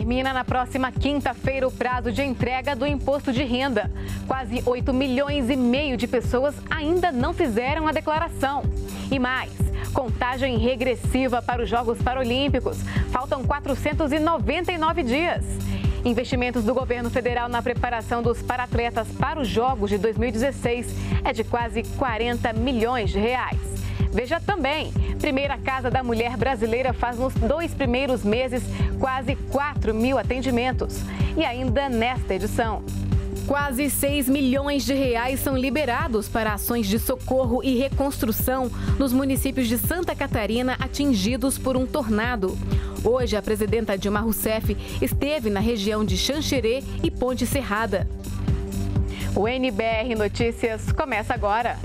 Termina na próxima quinta-feira o prazo de entrega do imposto de renda. Quase 8,5 milhões de pessoas ainda não fizeram a declaração. E mais, contagem regressiva para os Jogos Paralímpicos. Faltam 499 dias. Investimentos do governo federal na preparação dos paratletas para os Jogos de 2016 é de quase 40 milhões de reais. Veja também, primeira Casa da Mulher Brasileira faz nos 2 primeiros meses quase 4 mil atendimentos. E ainda nesta edição, quase 6 milhões de reais são liberados para ações de socorro e reconstrução nos municípios de Santa Catarina atingidos por um tornado. Hoje, a presidenta Dilma Rousseff esteve na região de Xanxerê e Ponte Serrada. O NBR Notícias começa agora.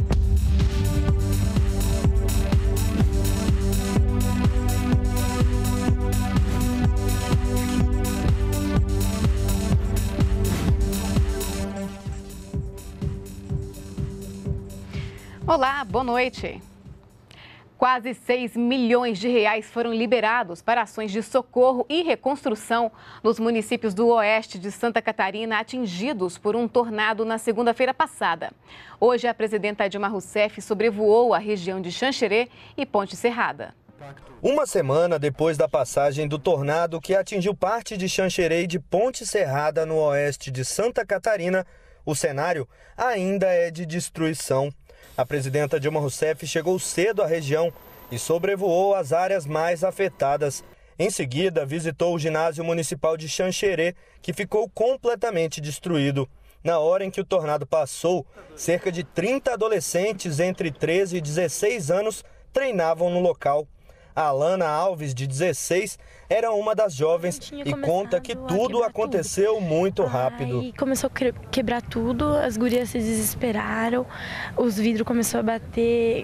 Olá, boa noite. Quase 6 milhões de reais foram liberados para ações de socorro e reconstrução nos municípios do oeste de Santa Catarina atingidos por um tornado na segunda-feira passada. Hoje, a presidenta Dilma Rousseff sobrevoou a região de Xanxerê e Ponte Serrada. Uma semana depois da passagem do tornado que atingiu parte de Xanxerê e de Ponte Serrada no oeste de Santa Catarina, o cenário ainda é de destruição. A presidenta Dilma Rousseff chegou cedo à região e sobrevoou as áreas mais afetadas. Em seguida, visitou o ginásio municipal de Xanxerê, que ficou completamente destruído. Na hora em que o tornado passou, cerca de 30 adolescentes entre 13 e 16 anos treinavam no local. A Alana Alves, de 16, era uma das jovens e conta que tudo aconteceu muito rápido. Aí começou a quebrar tudo, as gurias se desesperaram, os vidros começaram a bater,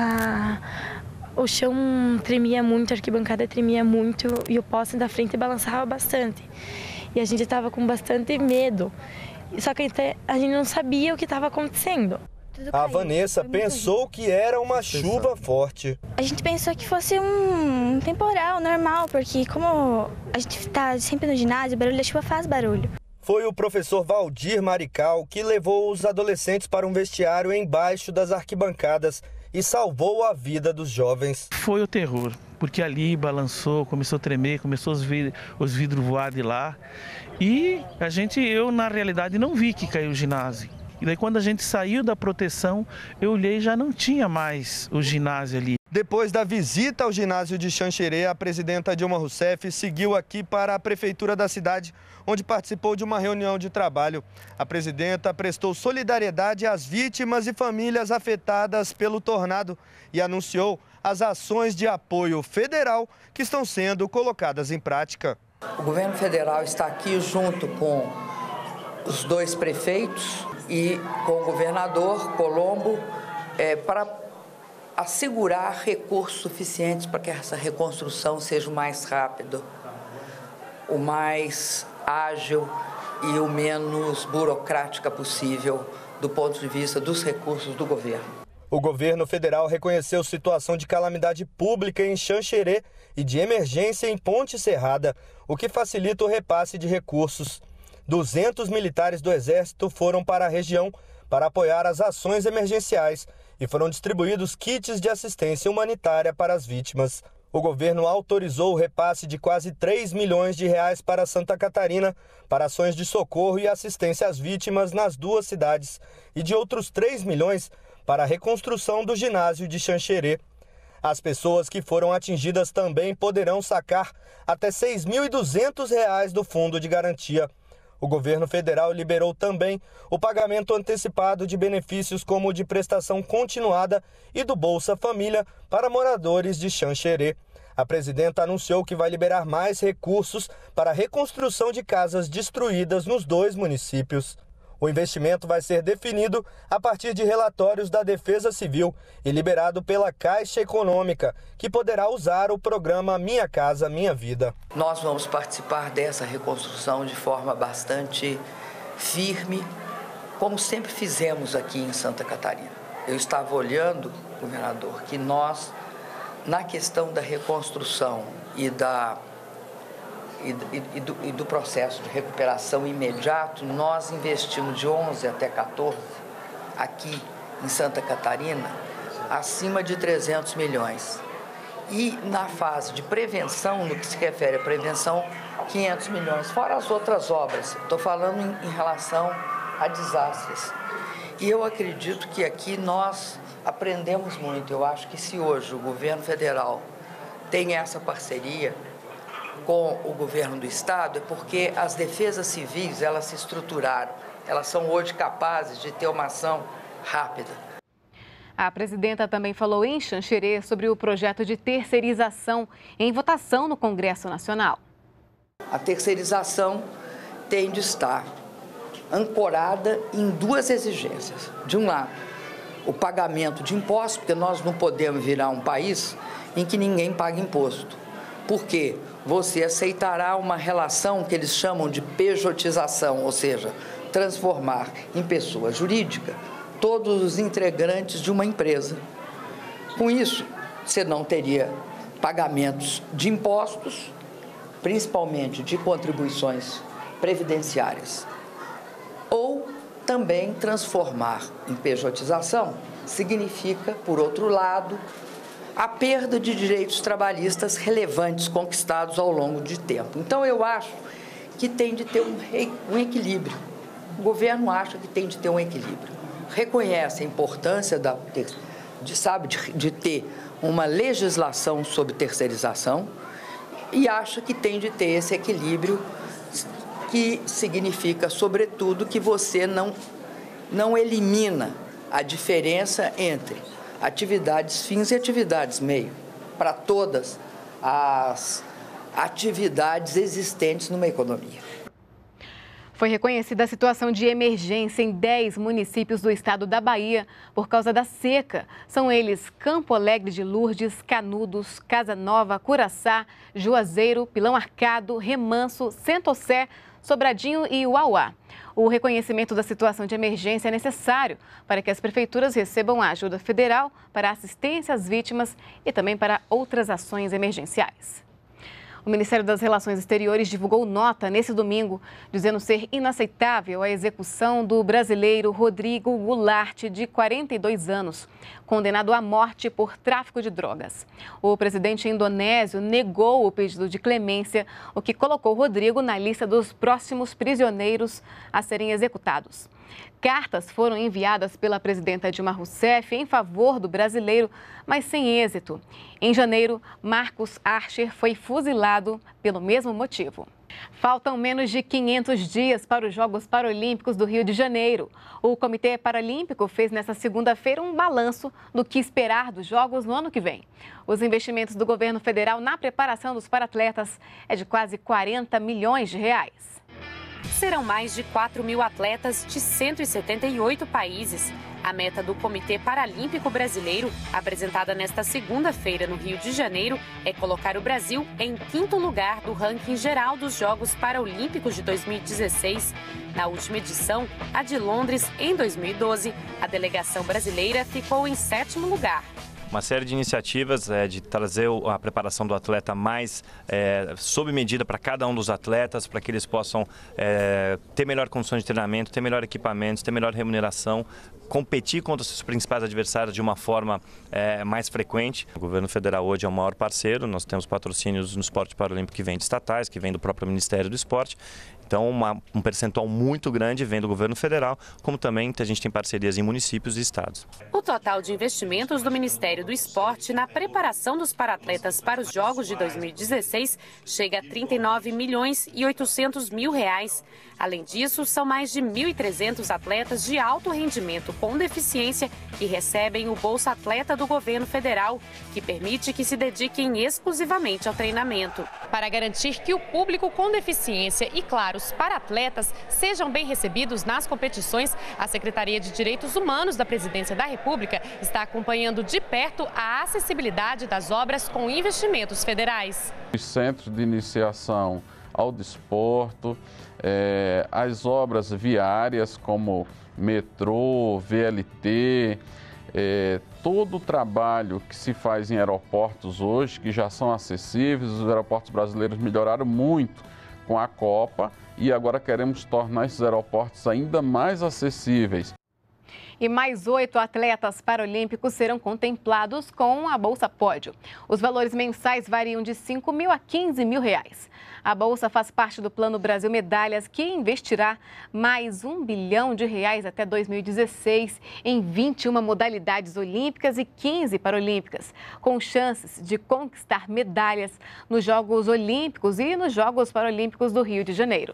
o chão tremia muito, a arquibancada tremia muito e o poste da frente balançava bastante. E a gente estava com bastante medo, só que a gente não sabia o que estava acontecendo. A Vanessa pensou que era uma chuva forte. A gente pensou que fosse um temporal normal, porque como a gente está sempre no ginásio, o barulho da chuva faz barulho. Foi o professor Valdir Marical que levou os adolescentes para um vestiário embaixo das arquibancadas e salvou a vida dos jovens. Foi o terror, porque ali balançou, começou a tremer, começou os vidros voar de lá. E eu na realidade não vi que caiu o ginásio. E daí quando a gente saiu da proteção, eu olhei e já não tinha mais o ginásio ali. Depois da visita ao ginásio de Xanxerê, a presidenta Dilma Rousseff seguiu aqui para a prefeitura da cidade, onde participou de uma reunião de trabalho. A presidenta prestou solidariedade às vítimas e famílias afetadas pelo tornado e anunciou as ações de apoio federal que estão sendo colocadas em prática. O governo federal está aqui junto com os 2 prefeitos e com o governador Colombo para assegurar recursos suficientes para que essa reconstrução seja o mais rápido, o mais ágil e o menos burocrática possível do ponto de vista dos recursos do governo. O governo federal reconheceu situação de calamidade pública em Xanxerê e de emergência em Ponte Serrada, o que facilita o repasse de recursos. 200 militares do Exército foram para a região para apoiar as ações emergenciais e foram distribuídos kits de assistência humanitária para as vítimas. O governo autorizou o repasse de quase 3 milhões de reais para Santa Catarina para ações de socorro e assistência às vítimas nas 2 cidades e de outros 3 milhões para a reconstrução do ginásio de Xanxerê. As pessoas que foram atingidas também poderão sacar até R$ 6.200 do fundo de garantia. O governo federal liberou também o pagamento antecipado de benefícios como o de prestação continuada e do Bolsa Família para moradores de Xanxerê. A presidenta anunciou que vai liberar mais recursos para a reconstrução de casas destruídas nos 2 municípios. O investimento vai ser definido a partir de relatórios da Defesa Civil e liberado pela Caixa Econômica, que poderá usar o programa Minha Casa Minha Vida. Nós vamos participar dessa reconstrução de forma bastante firme, como sempre fizemos aqui em Santa Catarina. Eu estava olhando, governador, que nós, na questão da reconstrução e da e do processo de recuperação imediato, nós investimos de 11 até 14, aqui em Santa Catarina, acima de 300 milhões. E na fase de prevenção, no que se refere à prevenção, 500 milhões, fora as outras obras. Estou falando em relação a desastres. E eu acredito que aqui nós aprendemos muito. Eu acho que se hoje o governo federal tem essa parceria com o governo do estado, é porque as defesas civis, elas se estruturaram. Elas são hoje capazes de ter uma ação rápida. A presidenta também falou em Xanxerê sobre o projeto de terceirização em votação no Congresso Nacional. A terceirização tem de estar ancorada em duas exigências. De um lado, o pagamento de impostos, porque nós não podemos virar um país em que ninguém paga imposto. Por quê? Você aceitará uma relação que eles chamam de pejotização, ou seja, transformar em pessoa jurídica todos os integrantes de uma empresa. Com isso, você não teria pagamentos de impostos, principalmente de contribuições previdenciárias. Ou também transformar em pejotização significa, por outro lado, a perda de direitos trabalhistas relevantes conquistados ao longo de tempo. Então, eu acho que tem de ter um equilíbrio. O governo acha que tem de ter um equilíbrio. Reconhece a importância de ter uma legislação sobre terceirização e acha que tem de ter esse equilíbrio, que significa, sobretudo, que você não elimina a diferença entre atividades fins e atividades meio, para todas as atividades existentes numa economia. Foi reconhecida a situação de emergência em 10 municípios do estado da Bahia por causa da seca. São eles Campo Alegre de Lourdes, Canudos, Casa Nova, Curaçá, Juazeiro, Pilão Arcado, Remanso, Centro-Sé, Sobradinho e Uauá. O reconhecimento da situação de emergência é necessário para que as prefeituras recebam a ajuda federal para assistência às vítimas e também para outras ações emergenciais. O Ministério das Relações Exteriores divulgou nota nesse domingo, dizendo ser inaceitável a execução do brasileiro Rodrigo Goulart, de 42 anos, condenado à morte por tráfico de drogas. O presidente indonésio negou o pedido de clemência, o que colocou Rodrigo na lista dos próximos prisioneiros a serem executados. Cartas foram enviadas pela presidenta Dilma Rousseff em favor do brasileiro, mas sem êxito. Em janeiro, Marcos Archer foi fuzilado pelo mesmo motivo. Faltam menos de 500 dias para os Jogos Paralímpicos do Rio de Janeiro. O Comitê Paralímpico fez nesta segunda-feira um balanço do que esperar dos Jogos no ano que vem. Os investimentos do governo federal na preparação dos paratletas é de quase 40 milhões de reais. Serão mais de 4 mil atletas de 178 países. A meta do Comitê Paralímpico Brasileiro, apresentada nesta segunda-feira no Rio de Janeiro, é colocar o Brasil em 5º lugar do ranking geral dos Jogos Paralímpicos de 2016. Na última edição, a de Londres, em 2012, a delegação brasileira ficou em 7º lugar. Uma série de iniciativas de trazer a preparação do atleta mais sob medida para cada um dos atletas, para que eles possam ter melhor condições de treinamento, ter melhor equipamentos, ter melhor remuneração, competir contra os seus principais adversários de uma forma mais frequente. O governo federal hoje é o maior parceiro, nós temos patrocínios no esporte paralímpico que vem de estatais, que vem do próprio Ministério do Esporte. Então, um percentual muito grande vem do governo federal, como também a gente tem parcerias em municípios e estados. O total de investimentos do Ministério do Esporte na preparação dos paratletas para os Jogos de 2016 chega a 39 milhões e 800 mil reais. Além disso, são mais de 1.300 atletas de alto rendimento com deficiência que recebem o Bolsa Atleta do governo federal, que permite que se dediquem exclusivamente ao treinamento. Para garantir que o público com deficiência e, claro, os paratletas sejam bem recebidos nas competições, a Secretaria de Direitos Humanos da Presidência da República está acompanhando de perto a acessibilidade das obras com investimentos federais. Os centros de iniciação ao desporto, as obras viárias como metrô, VLT, todo o trabalho que se faz em aeroportos hoje, que já são acessíveis, os aeroportos brasileiros melhoraram muito com a Copa e agora queremos tornar esses aeroportos ainda mais acessíveis. E mais 8 atletas paralímpicos serão contemplados com a Bolsa Pódio. Os valores mensais variam de R$ 5.000 a R$ 15.000. A Bolsa faz parte do Plano Brasil Medalhas, que investirá mais R$ 1 bilhão até 2016 em 21 modalidades olímpicas e 15 paralímpicas, com chances de conquistar medalhas nos Jogos Olímpicos e nos Jogos Paralímpicos do Rio de Janeiro.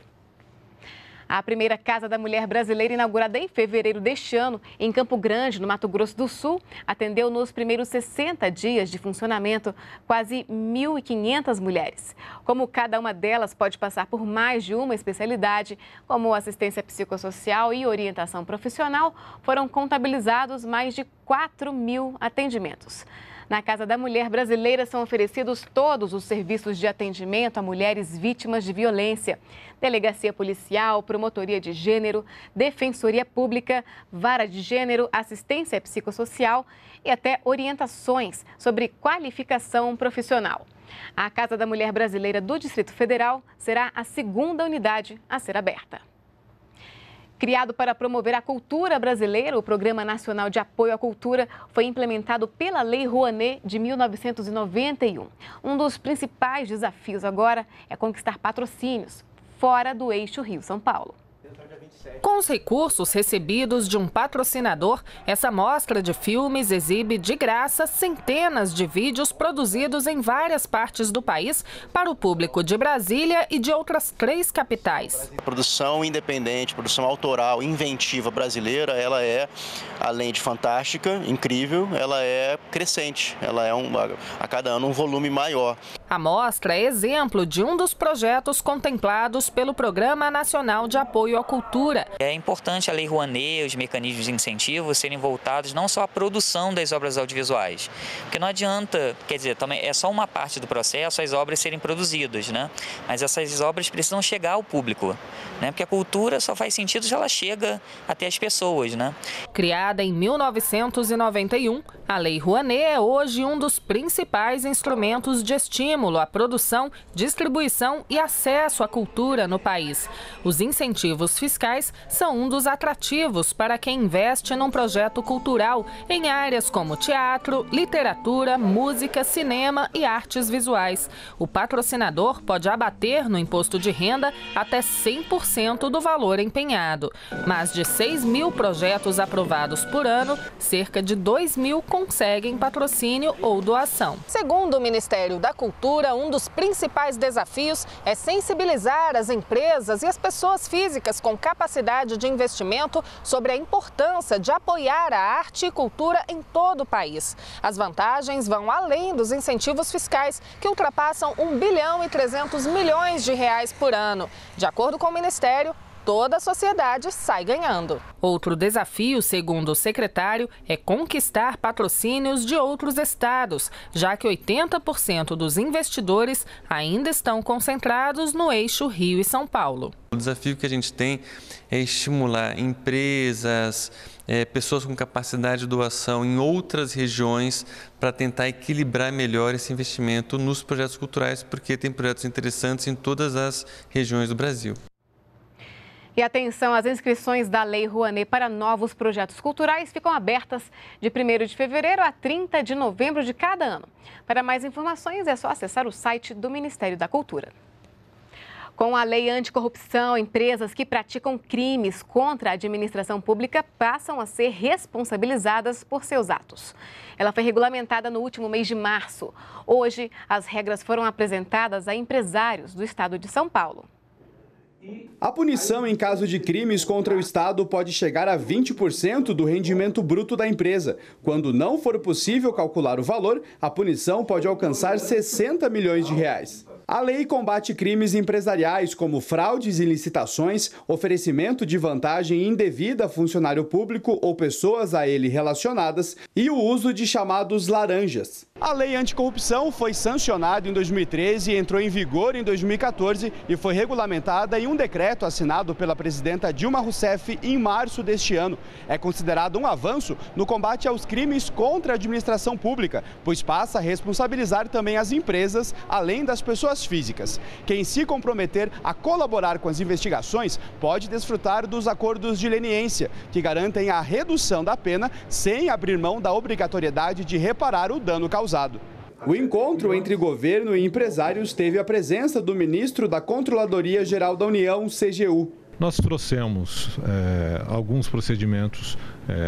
A primeira Casa da Mulher Brasileira, inaugurada em fevereiro deste ano, em Campo Grande, no Mato Grosso do Sul, atendeu nos primeiros 60 dias de funcionamento quase 1.500 mulheres. Como cada uma delas pode passar por mais de uma especialidade, como assistência psicossocial e orientação profissional, foram contabilizados mais de 4.000 atendimentos. Na Casa da Mulher Brasileira são oferecidos todos os serviços de atendimento a mulheres vítimas de violência: delegacia policial, promotoria de gênero, defensoria pública, vara de gênero, assistência psicossocial e até orientações sobre qualificação profissional. A Casa da Mulher Brasileira do Distrito Federal será a segunda unidade a ser aberta. Criado para promover a cultura brasileira, o Programa Nacional de Apoio à Cultura foi implementado pela Lei Rouanet de 1991. Um dos principais desafios agora é conquistar patrocínios fora do eixo Rio-São Paulo. Com os recursos recebidos de um patrocinador, essa mostra de filmes exibe de graça centenas de vídeos produzidos em várias partes do país para o público de Brasília e de outras 3 capitais. Produção independente, produção autoral, inventiva brasileira, ela é, além de fantástica, incrível, ela é crescente, ela é a cada ano um volume maior. A mostra é exemplo de um dos projetos contemplados pelo Programa Nacional de Apoio à Cultura. É importante a Lei Rouanet, os mecanismos de incentivo serem voltados não só à produção das obras audiovisuais, porque não adianta, quer dizer, também é só uma parte do processo as obras serem produzidas, né? Mas essas obras precisam chegar ao público, né? Porque a cultura só faz sentido se ela chega até as pessoas, né? Criada em 1991, a Lei Rouanet é hoje um dos principais instrumentos de estímulo à produção, distribuição e acesso à cultura no país. Os incentivos fiscais são um dos atrativos para quem investe num projeto cultural em áreas como teatro, literatura, música, cinema e artes visuais. O patrocinador pode abater no imposto de renda até 100% do valor empenhado. Mais de 6.000 projetos aprovados por ano, cerca de 2.000 conseguem patrocínio ou doação. Segundo o Ministério da Cultura, um dos principais desafios é sensibilizar as empresas e as pessoas físicas com capacidade de investimento sobre a importância de apoiar a arte e cultura em todo o país. As vantagens vão além dos incentivos fiscais, que ultrapassam R$1 bilhão e 300 milhões por ano. De acordo com o Ministério, toda a sociedade sai ganhando. Outro desafio, segundo o secretário, é conquistar patrocínios de outros estados, já que 80% dos investidores ainda estão concentrados no eixo Rio e São Paulo. O desafio que a gente tem é estimular empresas, pessoas com capacidade de doação em outras regiões para tentar equilibrar melhor esse investimento nos projetos culturais, porque tem projetos interessantes em todas as regiões do Brasil. E atenção, as inscrições da Lei Rouanet para novos projetos culturais ficam abertas de 1º de fevereiro a 30 de novembro de cada ano. Para mais informações é só acessar o site do Ministério da Cultura. Com a lei anticorrupção, empresas que praticam crimes contra a administração pública passam a ser responsabilizadas por seus atos. Ela foi regulamentada no último mês de março. Hoje, as regras foram apresentadas a empresários do estado de São Paulo. A punição em caso de crimes contra o Estado pode chegar a 20% do rendimento bruto da empresa. Quando não for possível calcular o valor, a punição pode alcançar R$60 milhões. A lei combate crimes empresariais como fraudes e licitações, oferecimento de vantagem indevida a funcionário público ou pessoas a ele relacionadas e o uso de chamados laranjas. A lei anticorrupção foi sancionada em 2013, entrou em vigor em 2014 e foi regulamentada em um decreto assinado pela presidenta Dilma Rousseff em março deste ano. É considerado um avanço no combate aos crimes contra a administração pública, pois passa a responsabilizar também as empresas, além das pessoas físicas. Quem se comprometer a colaborar com as investigações pode desfrutar dos acordos de leniência, que garantem a redução da pena sem abrir mão da obrigatoriedade de reparar o dano causado. O encontro entre governo e empresários teve a presença do ministro da Controladoria Geral da União, CGU. Nós trouxemos alguns procedimentos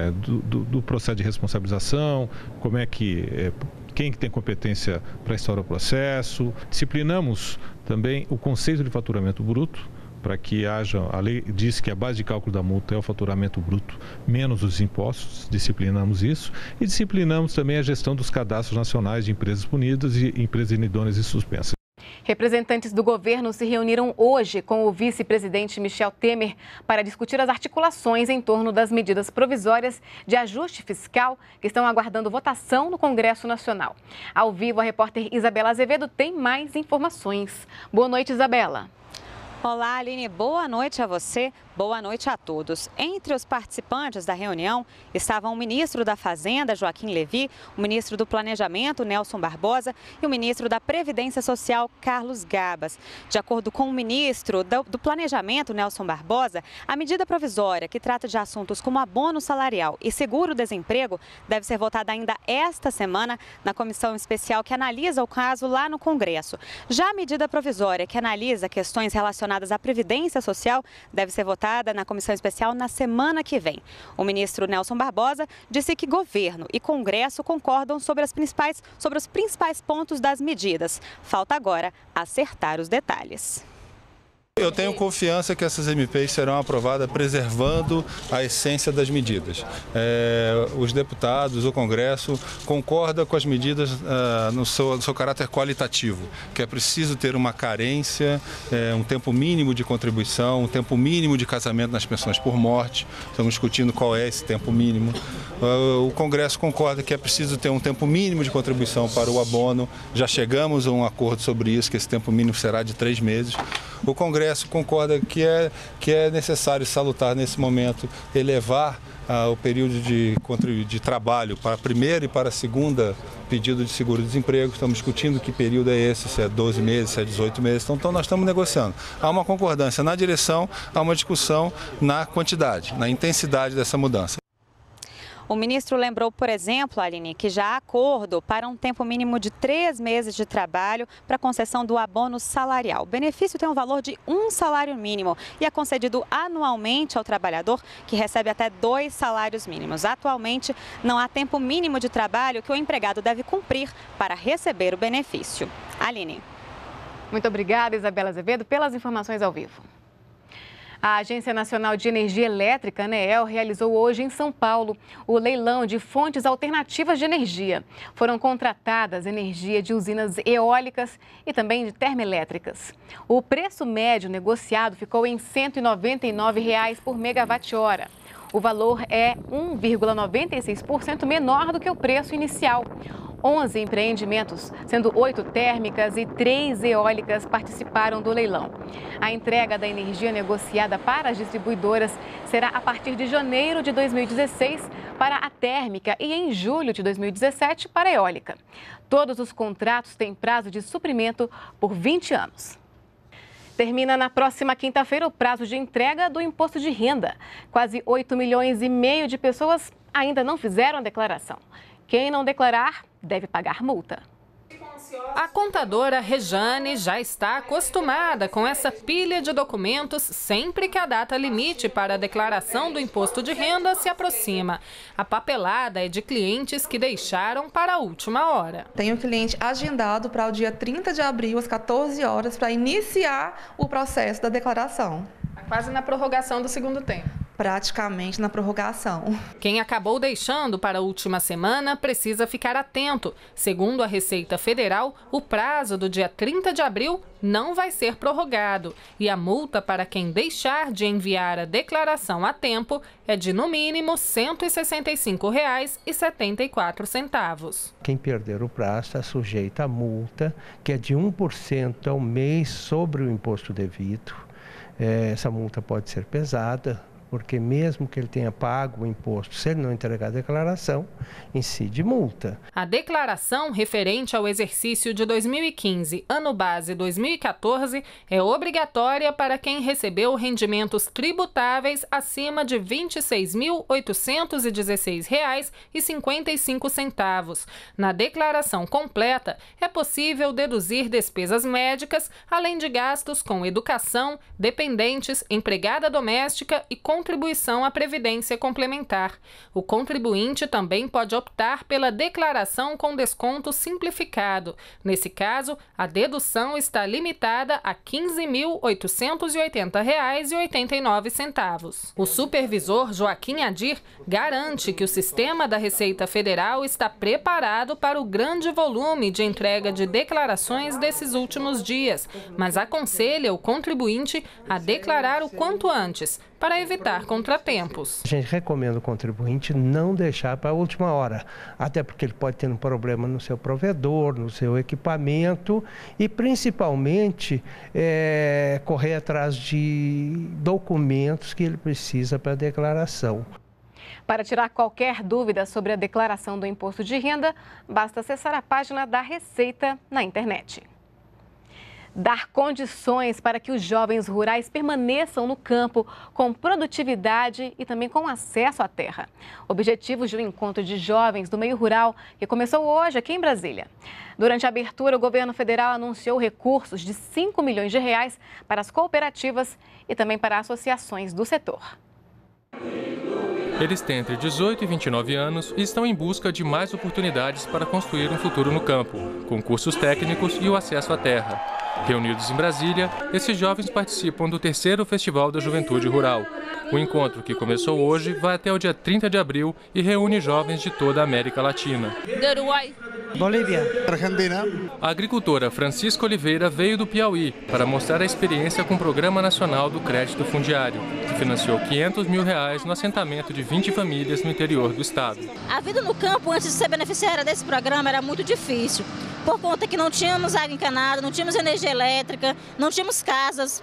do processo de responsabilização, como é que quem tem competência para instaurar o processo. Disciplinamos também o conceito de faturamento bruto, para que haja, a lei diz que a base de cálculo da multa é o faturamento bruto menos os impostos, disciplinamos isso e disciplinamos também a gestão dos cadastros nacionais de empresas punidas e empresas inidôneas e suspensas. Representantes do governo se reuniram hoje com o vice-presidente Michel Temer para discutir as articulações em torno das medidas provisórias de ajuste fiscal que estão aguardando votação no Congresso Nacional. Ao vivo, a repórter Isabela Azevedo tem mais informações. Boa noite, Isabela. Olá, Aline. Boa noite a você. Boa noite a todos. Entre os participantes da reunião estavam o ministro da Fazenda, Joaquim Levy, o ministro do Planejamento, Nelson Barbosa, e o ministro da Previdência Social, Carlos Gabas. De acordo com o ministro do Planejamento, Nelson Barbosa, a medida provisória que trata de assuntos como abono salarial e seguro-desemprego deve ser votada ainda esta semana na comissão especial que analisa o caso lá no Congresso. Já a medida provisória que analisa questões relacionadas à Previdência Social deve ser votada na comissão especial na semana que vem. O ministro Nelson Barbosa disse que governo e Congresso concordam sobre os principais pontos das medidas. Falta agora acertar os detalhes. Eu tenho confiança que essas MPs serão aprovadas preservando a essência das medidas. Os deputados, o Congresso, concordam com as medidas no seu caráter qualitativo, que é preciso ter uma carência, um tempo mínimo de contribuição, um tempo mínimo de casamento nas pensões por morte. Estamos discutindo qual é esse tempo mínimo. O Congresso concorda que é preciso ter um tempo mínimo de contribuição para o abono. Já chegamos a um acordo sobre isso, que esse tempo mínimo será de 3 meses. O Congresso concorda que é necessário salutar nesse momento elevar o período de trabalho para a primeira e para a segunda pedido de seguro-desemprego. Estamos discutindo que período é esse, se é 12 meses, se é 18 meses. Então nós estamos negociando. Há uma concordância na direção, há uma discussão na quantidade, na intensidade dessa mudança. O ministro lembrou, por exemplo, Aline, que já há acordo para um tempo mínimo de 3 meses de trabalho para a concessão do abono salarial. O benefício tem um valor de 1 salário mínimo e é concedido anualmente ao trabalhador que recebe até 2 salários mínimos. Atualmente, não há tempo mínimo de trabalho que o empregado deve cumprir para receber o benefício. Aline. Muito obrigada, Isabela Azevedo, pelas informações ao vivo. A Agência Nacional de Energia Elétrica, ANEEL, realizou hoje em São Paulo o leilão de fontes alternativas de energia. Foram contratadas energia de usinas eólicas e também de termoelétricas. O preço médio negociado ficou em R$ 199,00 por megawatt-hora. O valor é 1,96% menor do que o preço inicial. 11 empreendimentos, sendo 8 térmicas e 3 eólicas, participaram do leilão. A entrega da energia negociada para as distribuidoras será a partir de janeiro de 2016 para a térmica e em julho de 2017 para a eólica. Todos os contratos têm prazo de suprimento por 20 anos. Termina na próxima quinta-feira o prazo de entrega do imposto de renda. Quase 8,5 milhões de pessoas ainda não fizeram a declaração. Quem não declarar deve pagar multa. A contadora Rejane já está acostumada com essa pilha de documentos sempre que a data limite para a declaração do imposto de renda se aproxima. A papelada é de clientes que deixaram para a última hora. Tem o cliente agendado para o dia 30 de abril, às 14 horas, para iniciar o processo da declaração. Quase na prorrogação do segundo tempo. praticamente na prorrogação. Quem acabou deixando para a última semana precisa ficar atento. Segundo a Receita Federal, o prazo do dia 30 de abril não vai ser prorrogado e a multa para quem deixar de enviar a declaração a tempo é de, no mínimo, R$ 165,74. Quem perder o prazo está sujeito à multa, que é de 1% ao mês sobre o imposto devido. Essa multa pode ser pesada, porque mesmo que ele tenha pago o imposto, se ele não entregar a declaração, incide multa. A declaração referente ao exercício de 2015, ano base 2014, é obrigatória para quem recebeu rendimentos tributáveis acima de R$ 26.816,55. Na declaração completa, é possível deduzir despesas médicas, além de gastos com educação, dependentes, empregada doméstica e contribuição à Previdência Complementar. O contribuinte também pode optar pela declaração com desconto simplificado. Nesse caso, a dedução está limitada a R$ 15.880,89. O supervisor Joaquim Adir garante que o sistema da Receita Federal está preparado para o grande volume de entrega de declarações desses últimos dias, mas aconselha o contribuinte a declarar o quanto antes, para evitar contratempos. A gente recomenda o contribuinte não deixar para a última hora, até porque ele pode ter um problema no seu provedor, no seu equipamento e principalmente correr atrás de documentos que ele precisa para a declaração. Para tirar qualquer dúvida sobre a declaração do imposto de renda, basta acessar a página da Receita na internet. Dar condições para que os jovens rurais permaneçam no campo com produtividade e também com acesso à terra. Objetivos de um encontro de jovens do meio rural que começou hoje aqui em Brasília. Durante a abertura, o governo federal anunciou recursos de R$ 5 milhões para as cooperativas e também para associações do setor. Eles têm entre 18 e 29 anos e estão em busca de mais oportunidades para construir um futuro no campo, com cursos técnicos e o acesso à terra. Reunidos em Brasília, esses jovens participam do 3º Festival da Juventude Rural. O encontro, que começou hoje, vai até o dia 30 de abril e reúne jovens de toda a América Latina. Do Uruguai, Bolívia, Argentina. A agricultora Francisca Oliveira veio do Piauí para mostrar a experiência com o Programa Nacional do Crédito Fundiário, que financiou R$ 500 mil no assentamento de 20 famílias no interior do estado. A vida no campo, antes de ser beneficiária desse programa, era muito difícil, por conta que não tínhamos água encanada, não tínhamos energia elétrica, não tínhamos casas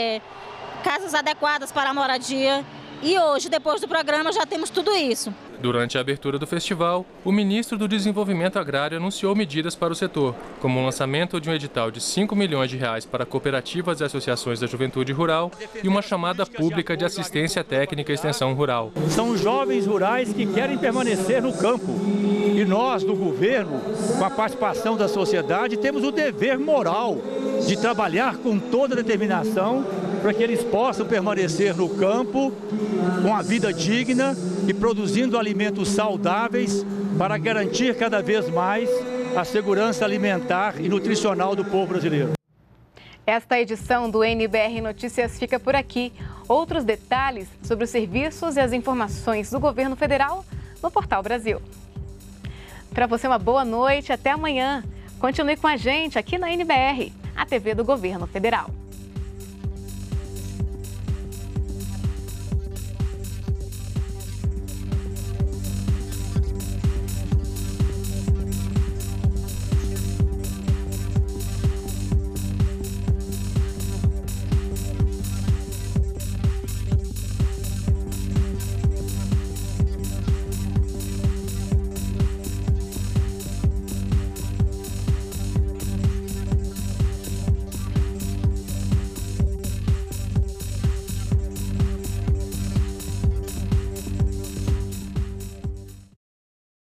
adequadas para a moradia. E hoje, depois do programa, já temos tudo isso. Durante a abertura do festival, o ministro do Desenvolvimento Agrário anunciou medidas para o setor, como o lançamento de um edital de R$ 5 milhões para cooperativas e associações da juventude rural e uma chamada pública de assistência técnica e extensão rural. São jovens rurais que querem permanecer no campo. E nós, do governo, com a participação da sociedade, temos o dever moral de trabalhar com toda determinação para que eles possam permanecer no campo com a vida digna e produzindo alimentos saudáveis para garantir cada vez mais a segurança alimentar e nutricional do povo brasileiro. Esta edição do NBR Notícias fica por aqui. Outros detalhes sobre os serviços e as informações do governo federal no Portal Brasil. Para você, uma boa noite, até amanhã. Continue com a gente aqui na NBR, a TV do Governo Federal.